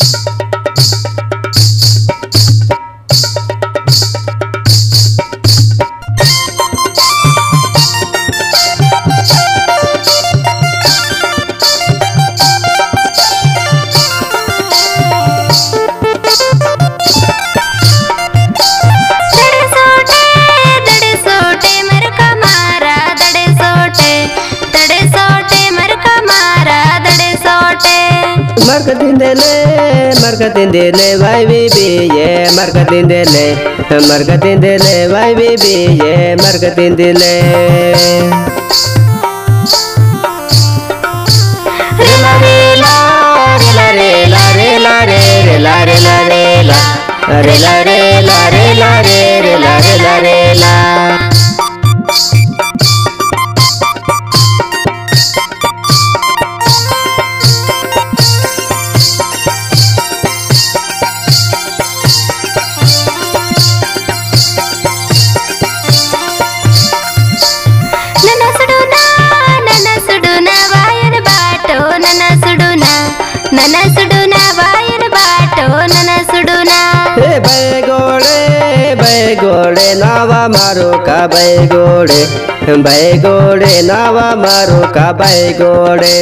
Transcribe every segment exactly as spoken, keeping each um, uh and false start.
Markatindele, markatindele, vai bibi, yeah, markatindele, markatindele, vai bibi, yeah, markatindele. Rela rela, rela rela, rela rela, rela rela, rela rela, rela rela, rela rela. बैगोड़े नावा मारो का बैगोड़े बैगोड़े नावा मारो का बैगोड़े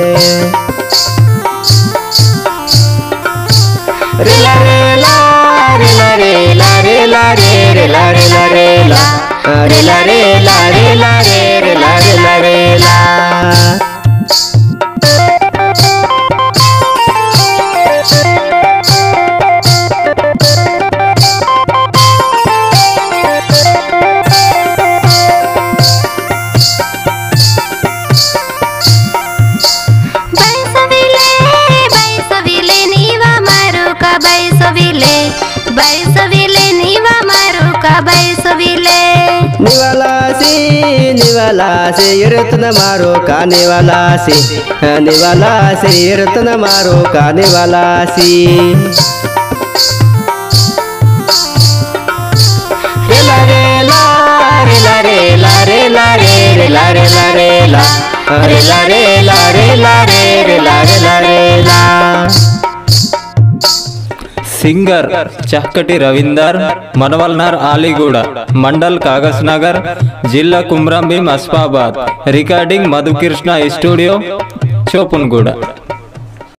रेला रेला रेला रेला रेला रेला रेला रेला रेला रेला रेला रेला रेला रेला निवालासी निवालासी रत्न मारो का निवालासी निवालासी रत्न मारो का निवालासी रेला रेला रेला रेला रेला रेला रेला रेला रेला रेला रेला रेला रेला रेला सिंगर चक्कटी रविंदर मनवलनर आलीगूड़ मंडल कागज नगर जिला कुमरंभीम अस्फाबाद रिकॉर्डिंग मधुकृष्ण स्टूडियो चोपनगूड़।